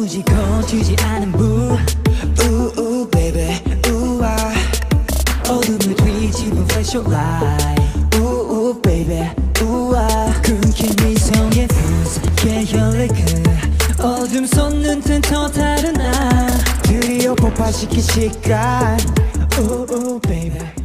도무지 거치지 않은 불 우우 baby 우아 어둠을 뒤집은 flashlight 우우 baby 우아 끊긴 미성의 fuse 계열의 그 어둠 솟는 듯 더 다른 나 드디어 폭발시킨 시간 우우 baby